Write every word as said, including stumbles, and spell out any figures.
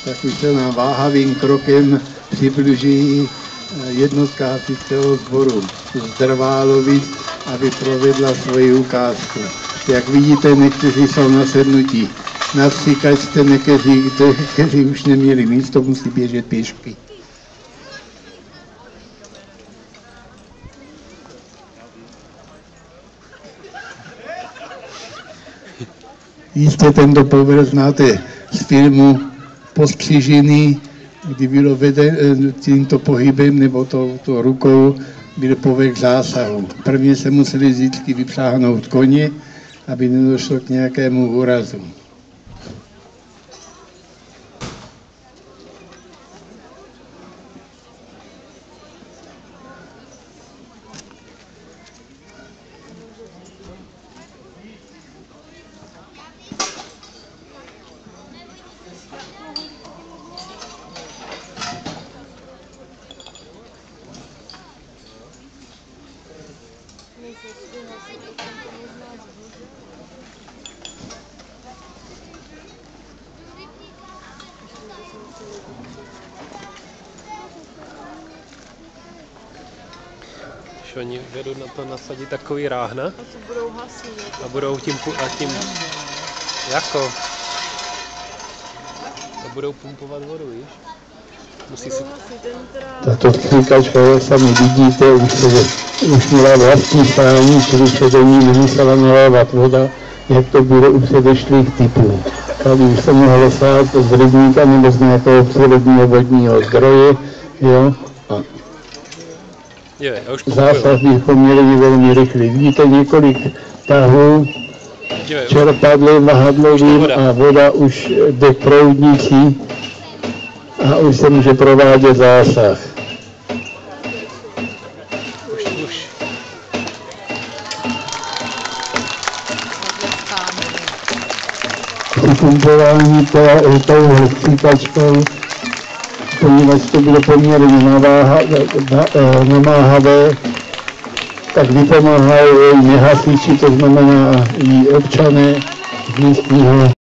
tak už se nám váhavým krokem přibliží jednotka hasičského sboru z Drválovic, aby provedla svoji ukázku. Jak vidíte, někteří jsou nasednutí na stříkačce, někteří, kteří už neměli místo, musí běžet pěšky. Jistě tento povrch znáte z filmu Postřižený, kdy bylo veden tímto pohybem nebo to, to rukou byl povrch zásahu. Prvně se museli vždycky vypřáhnout koně, aby nedošlo k nějakému úrazu. Oni vedou na to nasadit takový ráhna a to budou hasit. A budou tím, a tím jako a budou pumpovat vodu, víš? Musí si... Tato stříkačka, jak sami vidíte, už, se, už měla vlastní stání, čili se do ní nemusela nalévat voda, jak to bylo u předešlých typů. Tady už se mohlo sát z rybníka nebo z nějakého přírodního vodního zdroje, jo. A Je, já už zásah bychom měli být velmi rychlý. Vidíte několik tahů, čerpadlem, vahadlovým a voda už jde proudnicí a už se může provádět zásah. Už, už. Při pumpování touhle stříkačkou, poněvadž to bylo poměrně namáhavé, tak vypomáhají i nehasiči, to znamená i občané z místního